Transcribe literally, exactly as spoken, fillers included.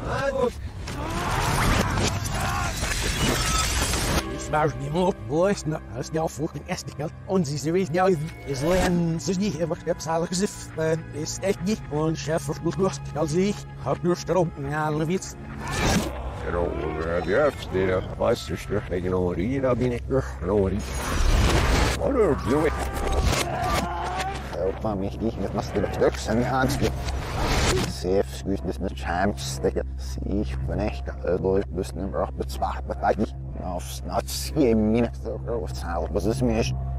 Maar die mop was nou als jou voor de eerste keer onze series nou is alleen ze niet hebben gepsalig gezif is echt niet und chef verflucht als ich hab nur Strom ja Witz genau ja der weiß du genau die da bin ich genau die oder du help me mich das machst du das an Hand safe gut das mit champs der ich bin echt also müssen im Rock bezahlt bei nicht aufs Nuts, je minus so groß, was ist mir